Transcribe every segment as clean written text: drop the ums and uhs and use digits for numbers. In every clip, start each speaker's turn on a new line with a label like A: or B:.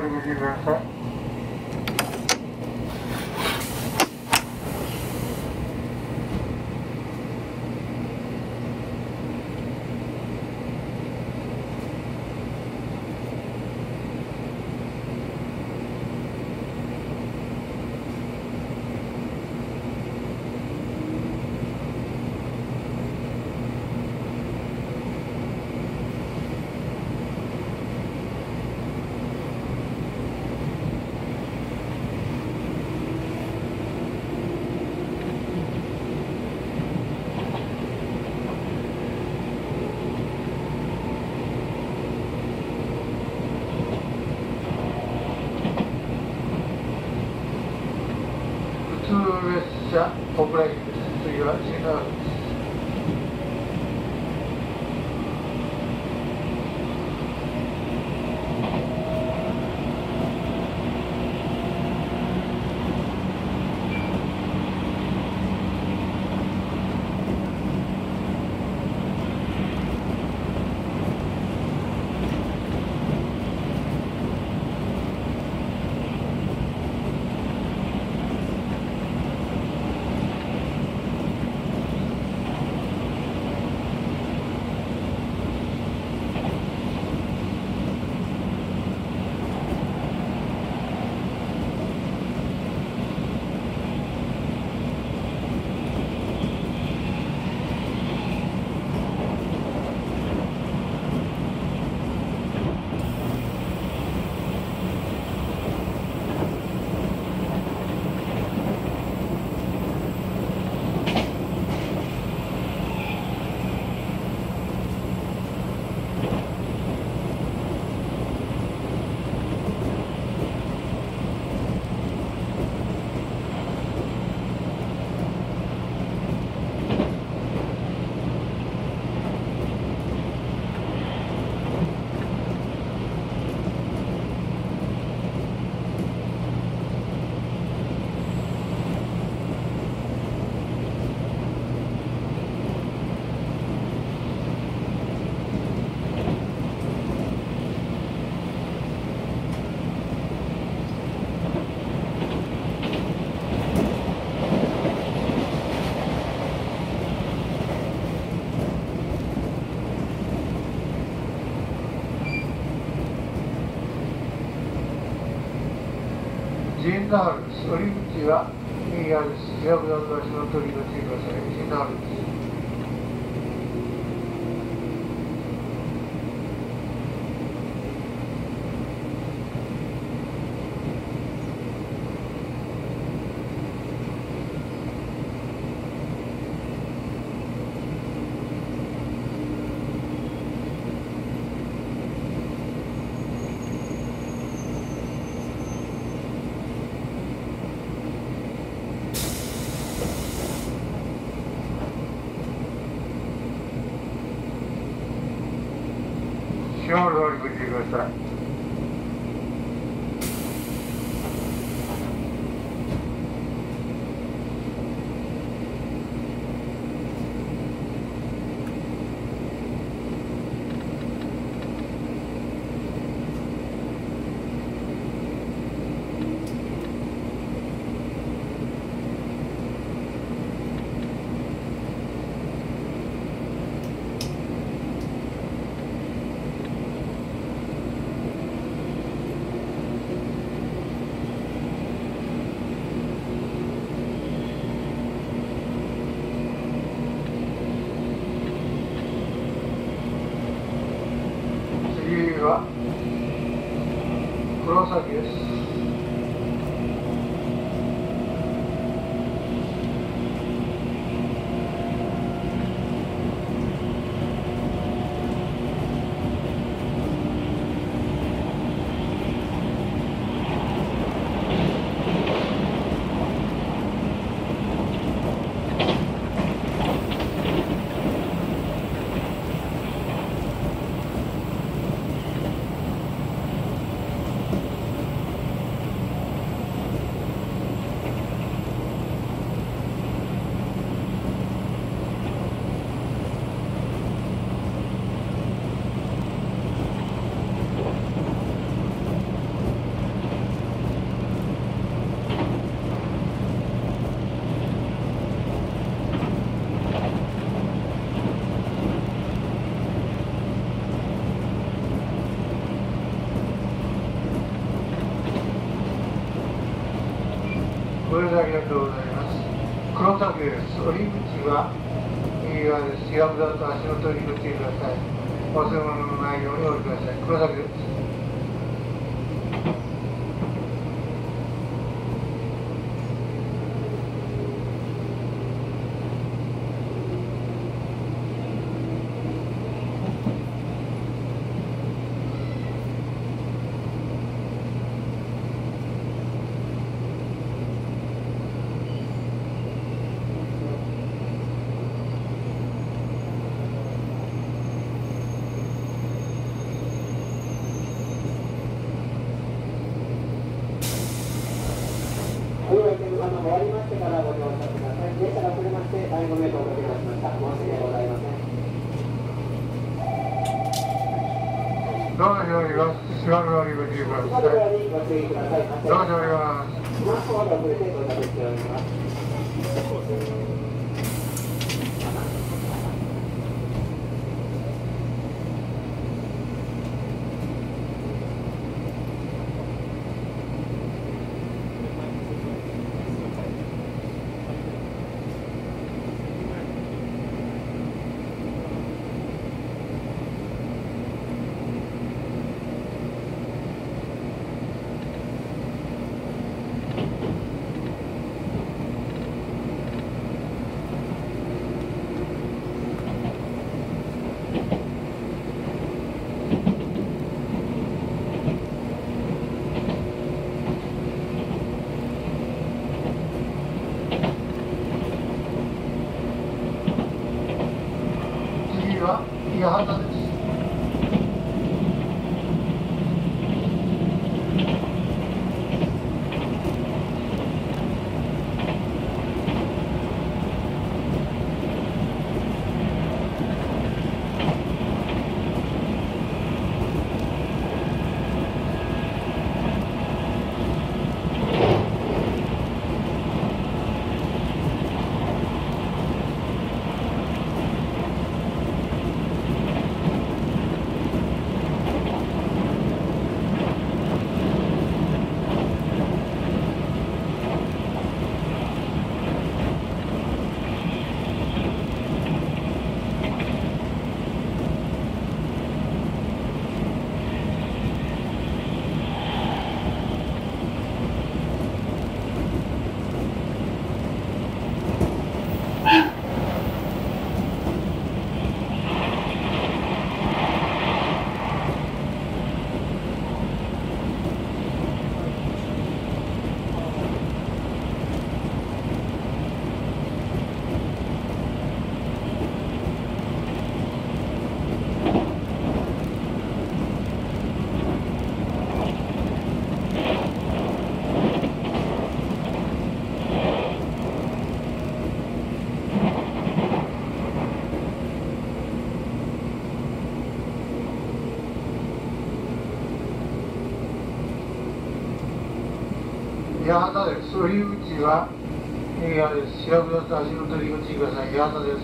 A: り口ください。普通列車小倉駅です。次は新長野です。新長野です。折り口は右側です。ジャブダン橋の取り口ください。新長野です。下通り口ください。次は黒崎です。 それでありがとうございます。黒岳です。降り口は右側です。岩札と足元にご注意ください。忘れ物のないようにお降りください。黒岳です。
B: 終わりましてからご乗車ください。電車が遅れまして大変ご迷惑をおかけいたしました。申し訳ございません。
A: どうぞよります。島の乗り口ください。
B: 島のにご注意ください。
A: どうぞよります。
B: スマホを遅れて到着しております。
A: 次は八幡です。八幡です。降り口は右側です。白札と足元にご注意ください。八幡です。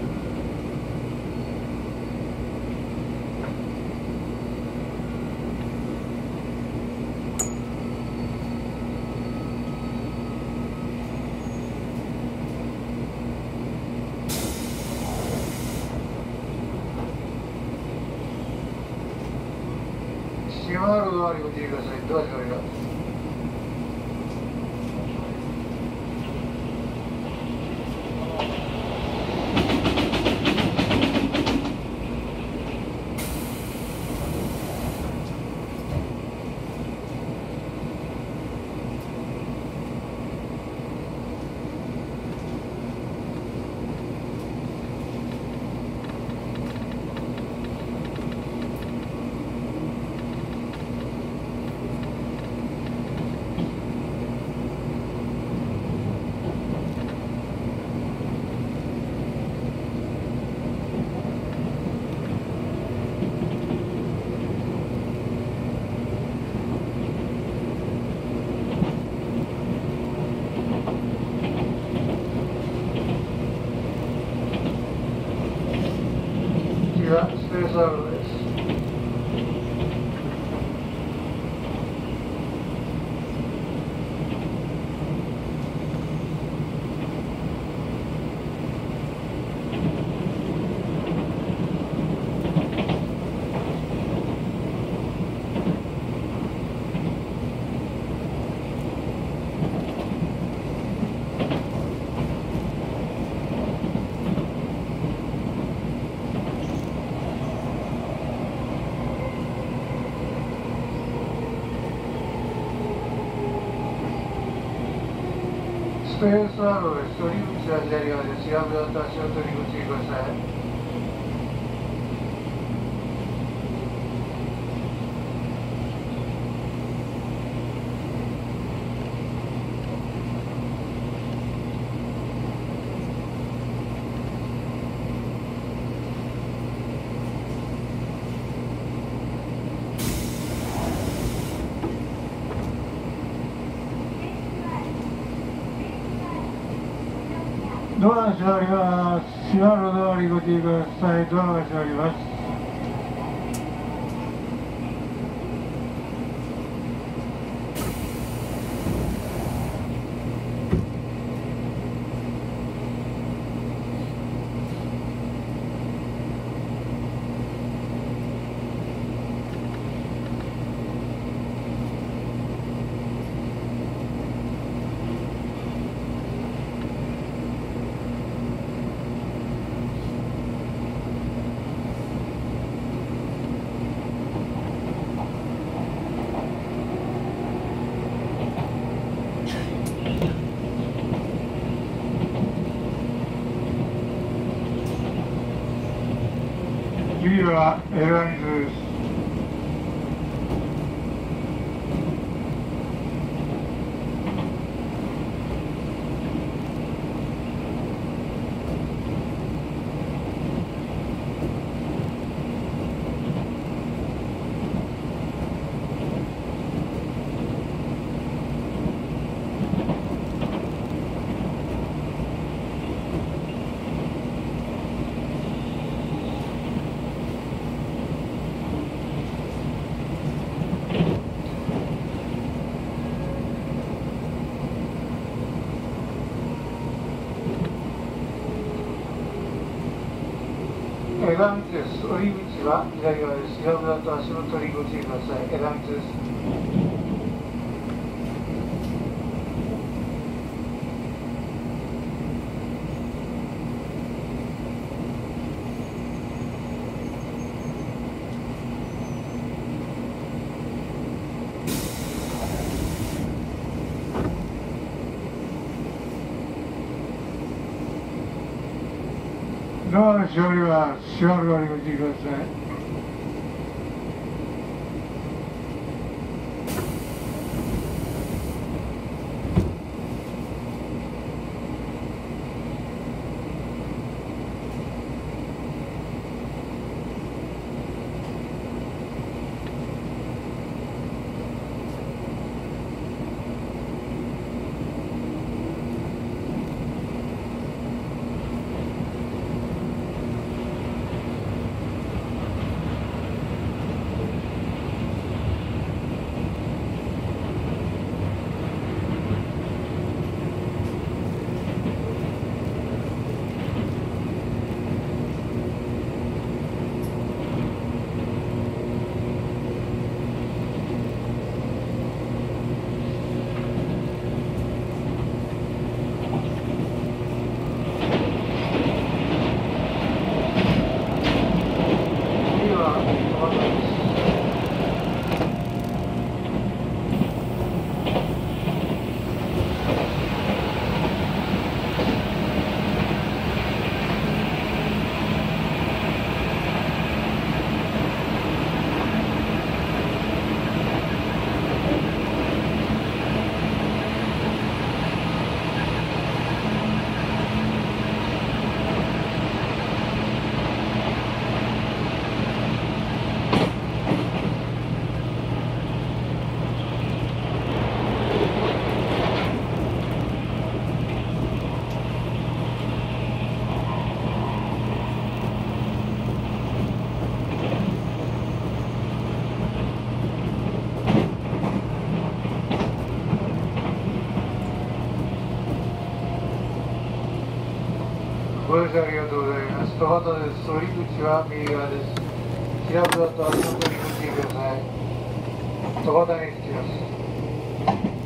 A: 閉まる側にご注意ください。どうぞお願いします。 スペースアローです。取り口は左側です。ヤブダと足を取り口ください。ドアが閉まります。閉まるドアにご注意ください。ドアが閉まります。次はエラミズです。枝道です。降り口は左側です。ヤブダと足の取りご注意ください。枝道です。ドアが閉まります。閉まるドアにご注意ください。ご乗車ありがとうございます。戸端です。降り口は右側です。ヤブダと足元にご注意ください。戸端に着きます。